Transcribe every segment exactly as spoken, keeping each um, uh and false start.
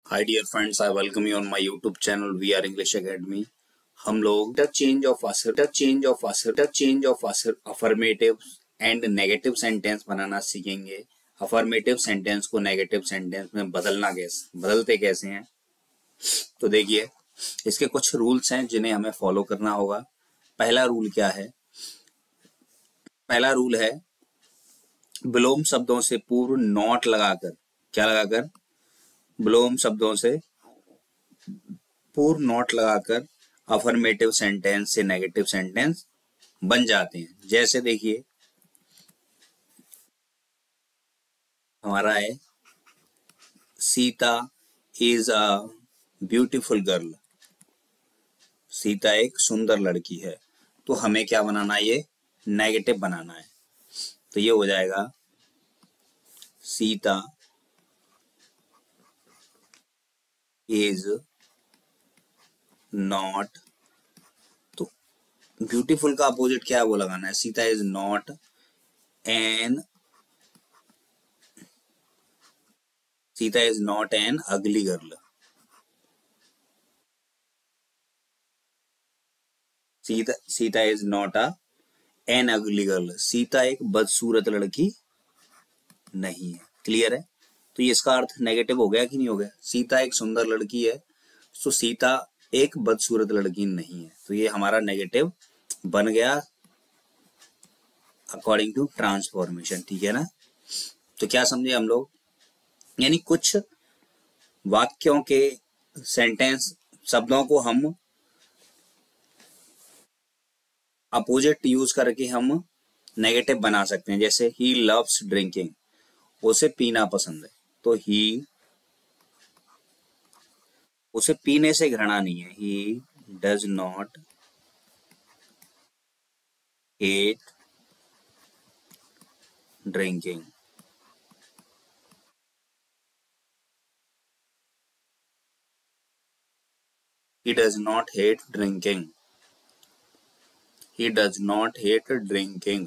Hi dear friends, I welcome you on my YouTube channel we are English academy. हम लोग the change of the change of the change of affirmative and negative sentence बनाना सीखेंगे। Affirmative sentence को negative sentence में बदलना कैसे बदलते कैसे हैं, तो देखिए इसके कुछ रूल्स हैं जिन्हें हमें फॉलो करना होगा। पहला रूल क्या है? पहला रूल है विलोम शब्दों से पूर्व नॉट लगाकर, क्या लगाकर? विलोम शब्दों से पूर्व नॉट लगाकर अफर्मेटिव सेंटेंस से नेगेटिव सेंटेंस बन जाते हैं। जैसे देखिए हमारा है Sita is a beautiful girl. Sita एक सुंदर लड़की है, तो हमें क्या बनाना है? ये नेगेटिव बनाना है। तो ये हो जाएगा सीता इज नॉट, तो ब्यूटीफुल का अपोजिट क्या है वो लगाना है। Sita is not an Sita is not an ugly girl. Sita Sita is not a an ugly girl. Sita एक बदसूरत लड़की नहीं है। क्लियर है? तो ये इसका अर्थ नेगेटिव हो गया कि नहीं हो गया? सीता एक सुंदर लड़की है, तो सीता एक बदसूरत लड़की नहीं है, तो ये हमारा नेगेटिव बन गया अकॉर्डिंग टू ट्रांसफॉर्मेशन। ठीक है ना? तो क्या समझे हम लोग? यानी कुछ वाक्यों के सेंटेंस शब्दों को हम अपोजिट यूज करके हम नेगेटिव बना सकते हैं। जैसे ही लव्स ड्रिंकिंग, उसे पीना पसंद है, तो ही उसे पीने से घृणा नहीं है। He does not hate drinking. He does not hate drinking. He does not hate drinking.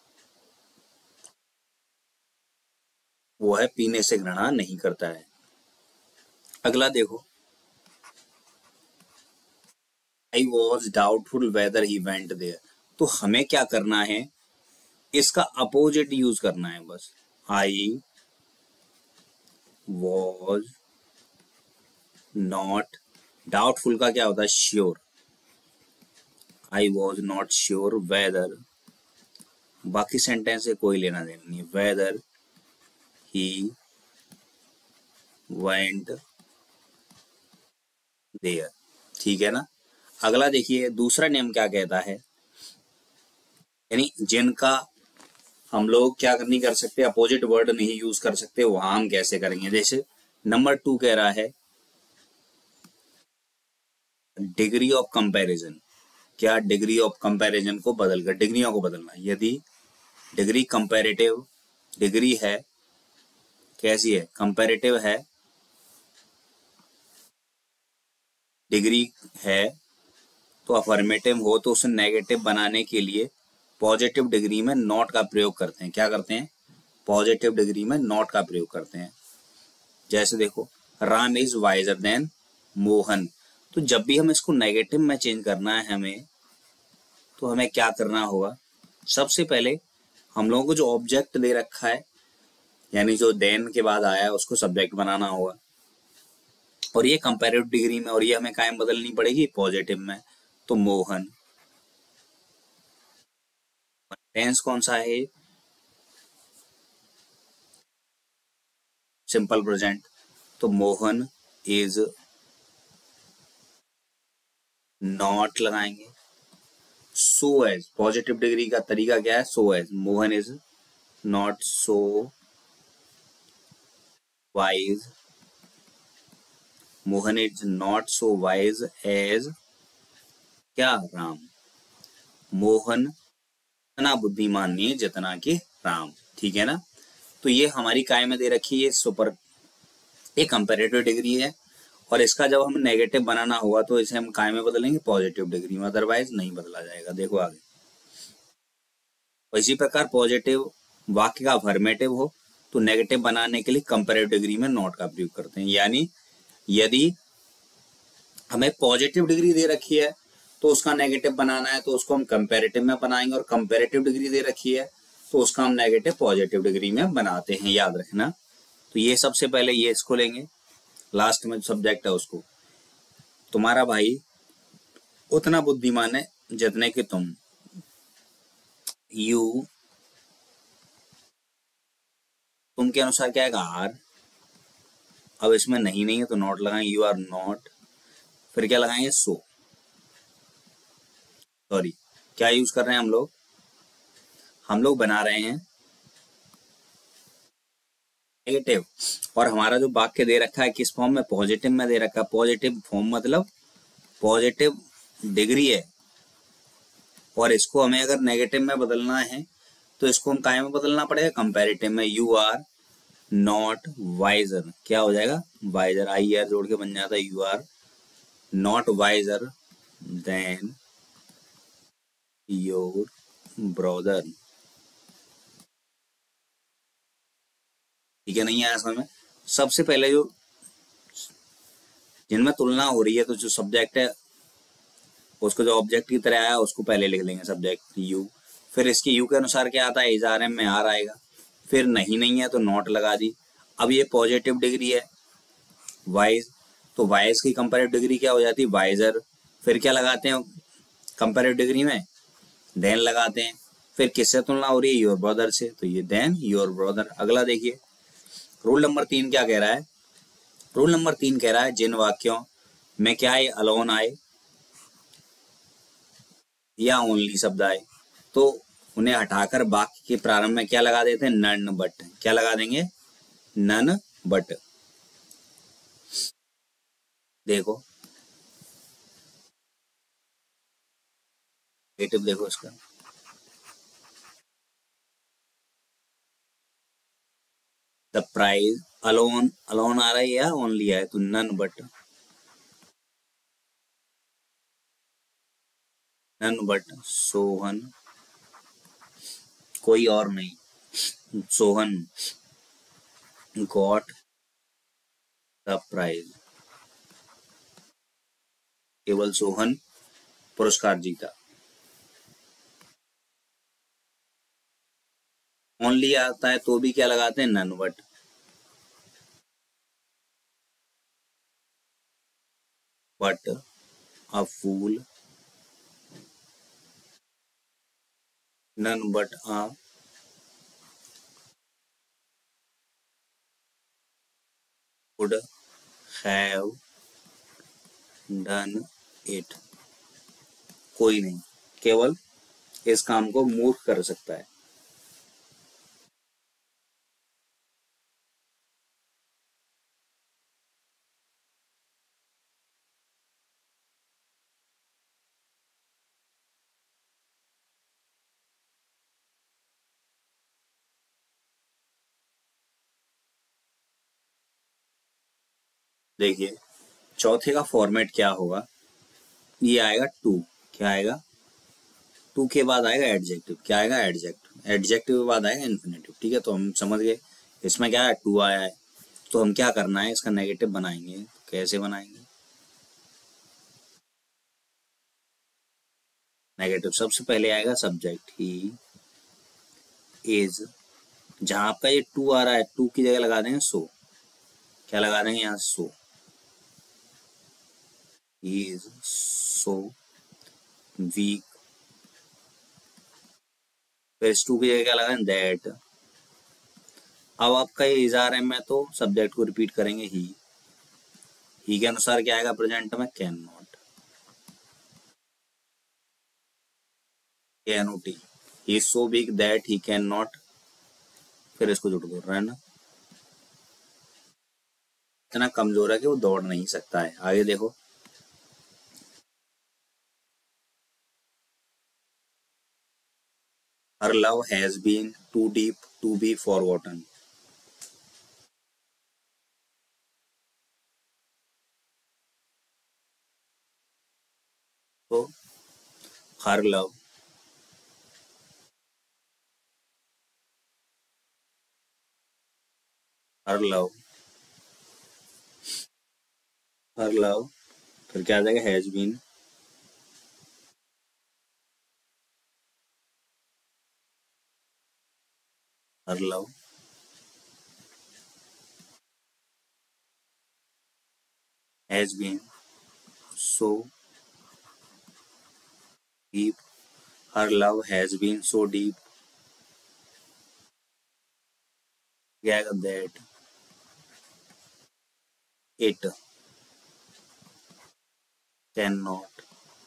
वो है पीने से घृणा नहीं करता है। अगला देखो, I was doubtful whether he went there. तो हमें क्या करना है? इसका अपोजिट यूज करना है बस। I was not, डाउटफुल का क्या होता है? Sure. I was not sure whether, बाकी सेंटेंस से कोई लेना देना नहीं। whether he went there। ठीक है ना? अगला देखिए दूसरा नियम क्या कहता है, यानी जिनका हम लोग क्या नहीं कर सकते, अपोजिट वर्ड नहीं यूज कर सकते, वहां हम कैसे करेंगे। जैसे नंबर टू कह रहा है डिग्री ऑफ कंपैरिजन। क्या? डिग्री ऑफ कंपैरिजन को बदलकर डिग्रियों को बदलना। यदि डिग्री कंपैरेटिव डिग्री है, कैसी है? कंपैरेटिव है, डिग्री है, तो अफर्मेटिव हो, तो उसे नेगेटिव बनाने के लिए पॉजिटिव डिग्री में नॉट का प्रयोग करते हैं। क्या करते हैं? पॉजिटिव डिग्री में नॉट का प्रयोग करते हैं। जैसे देखो Ram is wiser than Mohan. तो जब भी हम इसको नेगेटिव में चेंज करना है हमें, तो हमें क्या करना होगा? सबसे पहले हम लोगों को जो ऑब्जेक्ट दे रखा है, यानी जो देन के बाद आया है, उसको सब्जेक्ट बनाना होगा, और ये कंपैरेटिव डिग्री में, और ये हमें कायम बदलनी पड़ेगी पॉजिटिव में। तो मोहन, टेंस कौन सा है? Simple present. तो मोहन इज नॉट लगाएंगे। सो एज, पॉजिटिव डिग्री का तरीका क्या है? So as. Mohan is not so wise, Mohan is not so wise as क्या? राम। मोहन इतना बुद्धिमान नहीं है जितना कि राम। ठीक है ना? तो ये हमारी काय में दे रखी है सुपर, ये कंपैरेटिव डिग्री है, और इसका जब हम नेगेटिव बनाना होगा तो इसे हम काय में बदलेंगे? पॉजिटिव डिग्री में, अदरवाइज नहीं बदला जाएगा। देखो आगे, और इसी प्रकार पॉजिटिव वाक्य का अफर्मेटिव हो तो नेगेटिव बनाने के लिए कंपैरेटिव डिग्री में नॉट का प्रयोग करते हैं। यानी यदि हमें पॉजिटिव डिग्री दे रखी है तो उसका नेगेटिव बनाना है, तो उसको हम कंपैरेटिव में बनाएंगे, और कंपैरेटिव डिग्री दे रखी है तो उसका हम नेगेटिव पॉजिटिव डिग्री में बनाते हैं, याद रखना। तो ये सबसे पहले ये इसको लेंगे, लास्ट में सब्जेक्ट है उसको। तुम्हारा भाई उतना बुद्धिमान है जितने कि तुम। यू, तुम के अनुसार क्या है आर, अब इसमें नहीं नहीं है तो नॉट लगाएंगे, यू आर नॉट, फिर क्या लगाएंगे सो, सॉरी क्या यूज कर रहे हैं हम लोग, हम लोग बना रहे हैं नेगेटिव, और हमारा जो वाक्य दे रखा है किस फॉर्म में, पॉजिटिव में दे रखा है। पॉजिटिव फॉर्म मतलब पॉजिटिव डिग्री है, और इसको हमें अगर नेगेटिव में बदलना है तो इसको हम काय में बदलना पड़ेगा, कंपैरेटिव में। यू आर नॉट वाइजर, क्या हो जाएगा वाइजर, आई आर जोड़ के बन जाता है you are not wiser than your brother. ठीक है, नहीं आया समझ में। सबसे पहले जो जिनमें तुलना हो रही है तो जो सब्जेक्ट है उसको जो ऑब्जेक्ट की तरह आया उसको पहले लिख लेंगे सब्जेक्ट यू, फिर इसके यू के अनुसार क्या आता है, इज आर एम में आर आएगा, फिर नहीं नहीं है तो नॉट लगा दी। अब ये पॉजिटिव डिग्री है वाइज, तो वाइज की कंपेरेटिव डिग्री क्या हो जाती है वाइजर, फिर क्या लगाते हैं कंपेरेटिव डिग्री में, देन लगाते हैं, फिर किससे तुलना हो रही है योर ब्रदर से, तो ये देन योर ब्रदर। अगला देखिए रूल नंबर तीन क्या कह रहा है, रूल नंबर तीन कह रहा है जिन वाक्यों में क्या है अलोन आए या ओनली शब्द आए तो उन्हें हटाकर वाक्य के प्रारंभ में क्या लगा देते हैं, नन बट, क्या लगा देंगे नन बट। देखो नेगेटिव देखो इसका, द प्राइज अलोन, अलोन आ रहा है या ओनली है, तो none but, none but Sohan, कोई और नहीं, सोहन गॉट द प्राइज, केवल सोहन पुरस्कार जीता। ओनली आता है तो भी क्या लगाते हैं none but, but a fool, none but a would have done it, कोई नहीं, केवल इस काम को मूर्ख कर सकता है। देखिए चौथे का फॉर्मेट क्या होगा, ये आएगा टू, क्या आएगा टू के बाद आएगा एडजेक्टिव, क्या आएगा एडजेक्टिव, एडजेक्टिव के बाद आएगा इन्फिनेटिव। ठीक है, तो हम समझ गए इसमें क्या है टू आया है, तो हम क्या करना है इसका नेगेटिव बनाएंगे, कैसे बनाएंगे नेगेटिव, सबसे पहले आएगा सब्जेक्ट ही इज, जहां आपका ये टू आ रहा है टू की जगह लगा देंगे सो, क्या लगा देंगे यहाँ सो, ही इज सो वीक, फिर इस टू की जगह क्या लगाएं दैट। अब आपका ये इज आर एम है तो सब्जेक्ट को रिपीट करेंगे ही, ही के अनुसार क्या आएगा प्रेजेंट में can not, can O T, he is so big that he can not, फिर इसको जुड़ दो रन, इतना कमजोर है कि वो दौड़ नहीं सकता है। आगे देखो her love has been too deep to be forgotten, तो her love her love her love, फिर क्या आ जाएगा, has been, her love, has been so deep, her love has been so deep, क्या आएगा, that it can not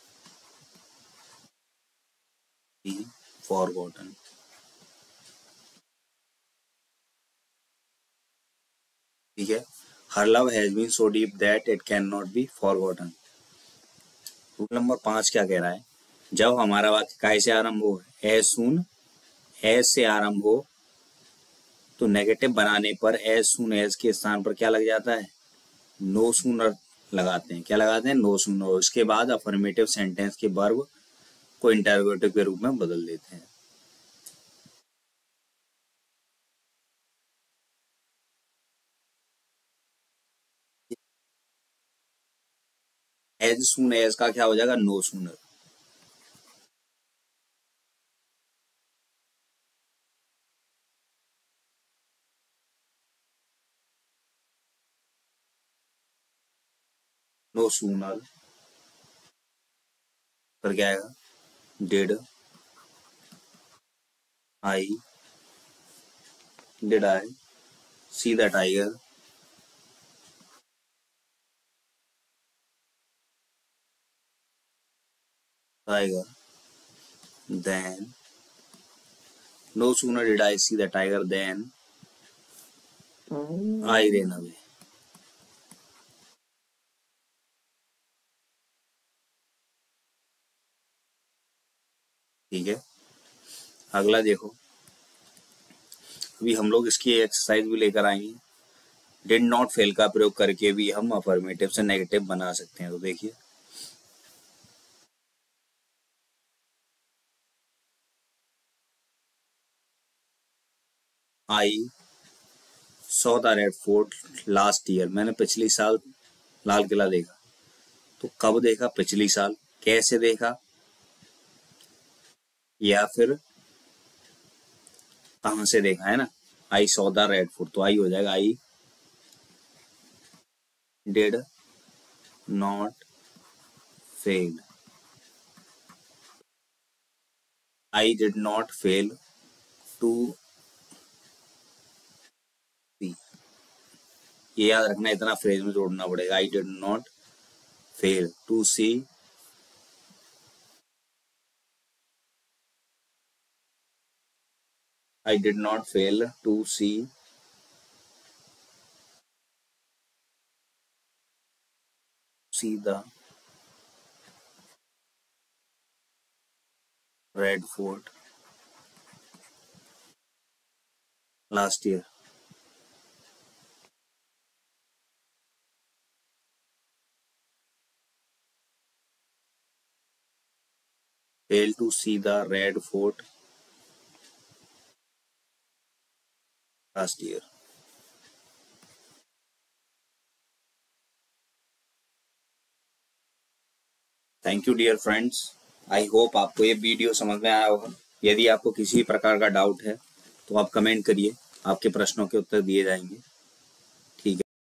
be forgotten. ठीक है, her love has been so deep that it can not be forgotten. Rule number पांच क्या कह रहा है, जब हमारा वाक्य काय से आरंभ हो, एज सून एज से आरंभ हो, तो नेगेटिव बनाने पर एज सून एज के स्थान पर क्या लग जाता है, नो सूनर लगाते हैं। क्या लगाते हैं, नो सूनर। उसके बाद अफर्मेटिव सेंटेंस के वर्ब को इंटरोगेटिव के रूप में बदल देते हैं। एज सून एज का क्या हो जाएगा, नो सूनर। नो सूनर, फिर क्या आएगा, did I did I see the tiger, tiger than, no sooner did I see the tiger than I ran away. ठीक है, अगला देखो, अभी हम लोग इसकी एक्सरसाइज भी लेकर आएंगे। डिड नॉट फेल का प्रयोग करके भी हम अफर्मेटिव से नेगेटिव बना सकते हैं। तो देखिए, I saw the Red Fort last year, मैंने पिछली साल लाल किला देखा। तो कब देखा, पिछली साल। कैसे देखा, या फिर कहां से देखा, है ना। I saw the Red Fort, तो आई हो जाएगा, I did not fail, I did not fail to see. ये याद रखना, इतना फ्रेज में जोड़ना पड़ेगा, I did not fail to see I did not fail to see see the red fort last year. Fail to see the red fort last year. Thank you dear friends, I hope आपको ये video समझ में आया होगा। यदि आपको किसी प्रकार का डाउट है तो आप कमेंट करिए, आपके प्रश्नों के उत्तर दिए जाएंगे।